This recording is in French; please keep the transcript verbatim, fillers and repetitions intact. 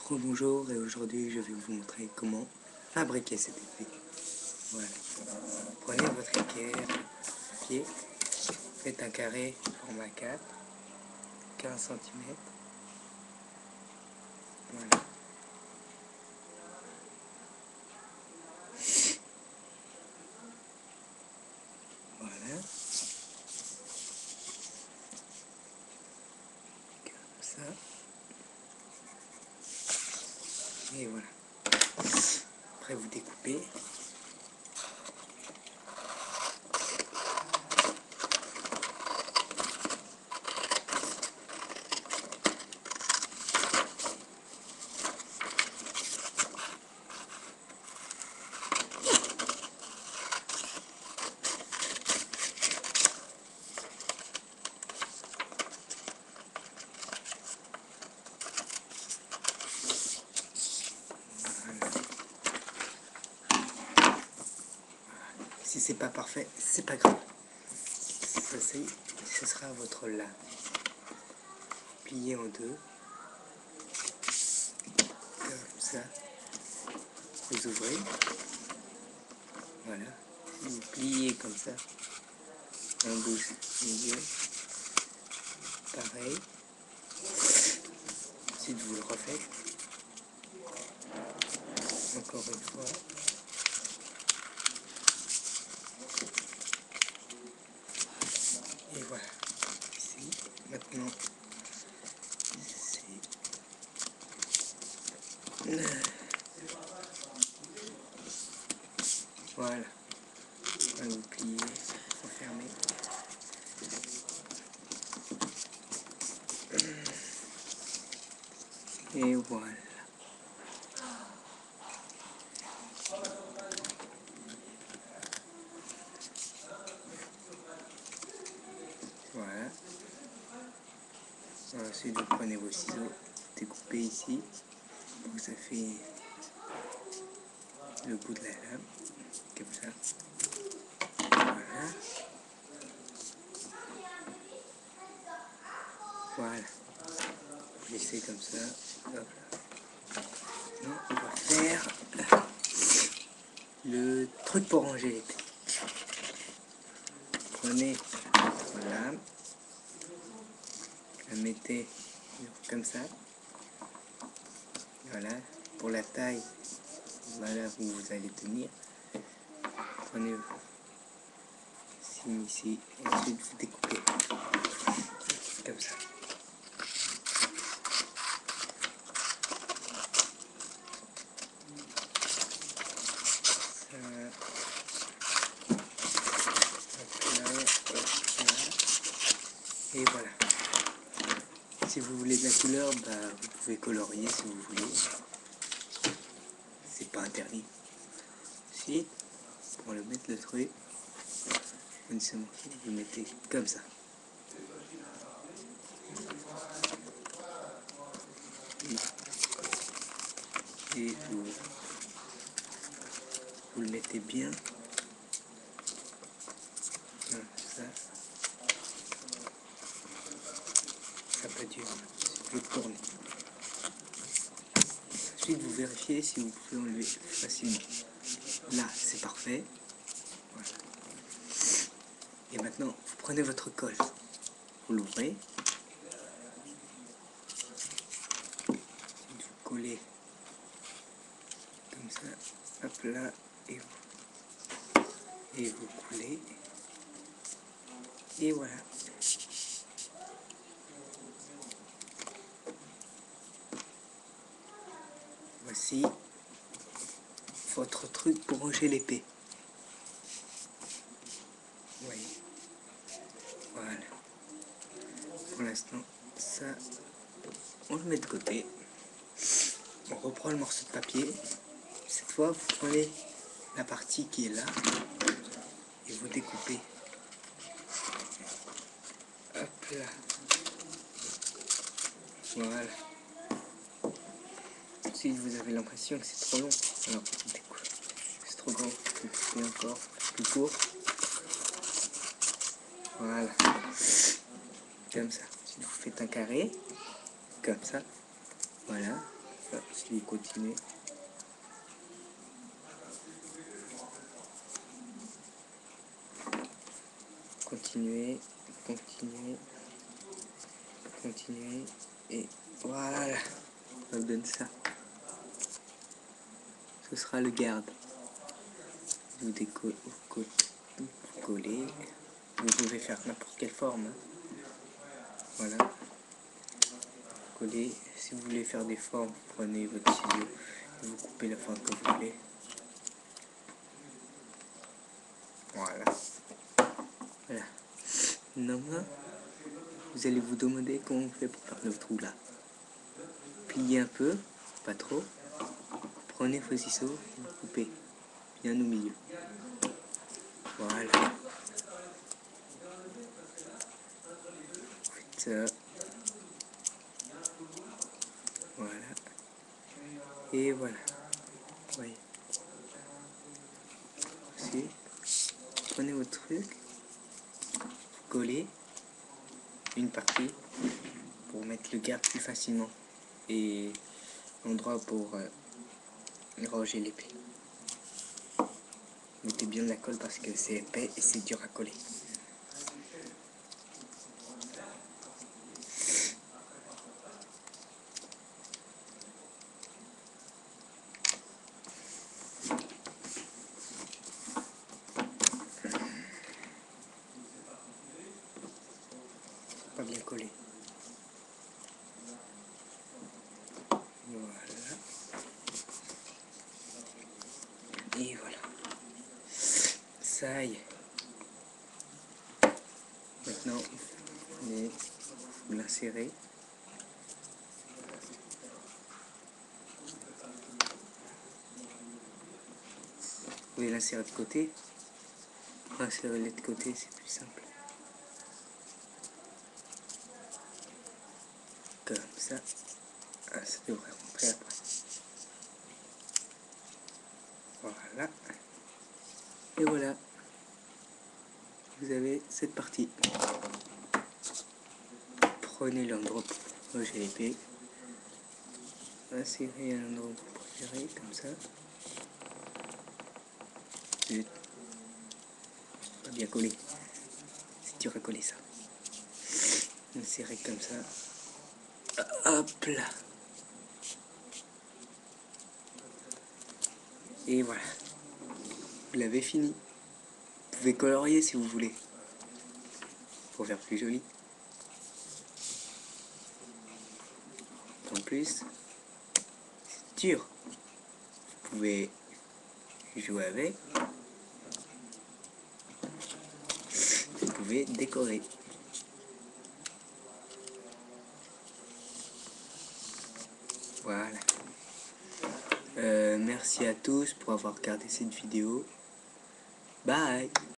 Rebonjour, et aujourd'hui je vais vous montrer comment fabriquer cet effet. Voilà. Prenez votre équerre, papier, faites un carré format quatre, quinze centimètres. Voilà. Voilà. Comme ça. Et voilà. Après vous découpez. Si c'est pas parfait, c'est pas grave. Ça, ce sera votre lame. Plié en deux. Comme ça. Vous ouvrez. Voilà. Vous pliez comme ça. En bouche milieu. Pareil. Ensuite vous le refaites. Encore une fois. Et voilà. Ici, maintenant, c'est... Voilà. Vous pliez, refermez. Et voilà. Voilà. Ensuite, vous prenez vos ciseaux, découpez ici, donc ça fait le bout de la lame, comme ça. Voilà. Voilà. Vous laissez comme ça. Hop. Non, on va faire le truc pour ranger les pets. Prenez votre lame, la mettez comme ça. Voilà, pour la taille, voilà où vous allez tenir. Prenez signe ici, et ensuite vous découpez comme ça. Ça, hop là, hop là. Et voilà. Si vous voulez de la couleur, bah, vous pouvez colorier si vous voulez. C'est pas interdit. Ensuite, pour le mettre le truc, vous mettez comme ça. Et vous, vous le mettez bien. Comme ça. Ça peut durer. Vous tournez. Ensuite, vous vérifiez si vous pouvez enlever facilement. Là, c'est parfait. Voilà. Et maintenant, vous prenez votre colle. Vous l'ouvrez. Vous collez comme ça. Hop là. Et vous, et vous coulez. Et voilà. Voici votre truc pour ranger l'épée. Oui. Voilà. Pour l'instant, ça, on le met de côté. On reprend le morceau de papier. Cette fois, vous prenez la partie qui est là et vous découpez. Hop là. Voilà. Si vous avez l'impression que c'est trop long, alors c'est trop grand, vous coupez encore plus court. Voilà. Comme ça. Si vous faites un carré, comme ça. Voilà. Ça, si vous continuez. Continuez, continuez, continuez, et voilà, ça vous donne ça. Ce sera le garde. Vous décollez, vous collez, vous pouvez faire n'importe quelle forme. Hein. Voilà. Coller. Si vous voulez faire des formes, vous prenez votre ciseau et vous coupez la forme que vous voulez. Voilà. Voilà. Maintenant, vous allez vous demander comment on fait pour faire le trou là. Pliez un peu, pas trop. Prenez vos ciseaux et vous coupez bien au milieu. Voilà. Faites ça. Voilà. Et voilà. Oui. Ensuite, prenez votre truc, collez une partie pour mettre le garde plus facilement et l'endroit pour euh, ranger l'épée. Mettez bien de la colle parce que c'est épais et c'est dur à coller. Pas bien collé. Voilà. Et voilà. Ça y est. Maintenant, vous l'insérez. Vous pouvez l'insérer de côté. Insérez-le de côté, c'est plus simple. Comme ça. Ah, ça devrait rentrer après. Voilà. Et voilà. Vous avez cette partie. Prenez l'endroit pour ranger l'épée. Insérez un endroit pour préférer, comme ça. Zut. Pas bien collé. C'est dur à coller ça. Insérez comme ça. Hop là. Et voilà. Vous l'avez fini. Vous pouvez colorier si vous voulez. Pour faire plus joli. En plus, c'est dur. Vous pouvez jouer avec. Vous pouvez décorer. Voilà. Euh, merci à tous pour avoir regardé cette vidéo. Bye.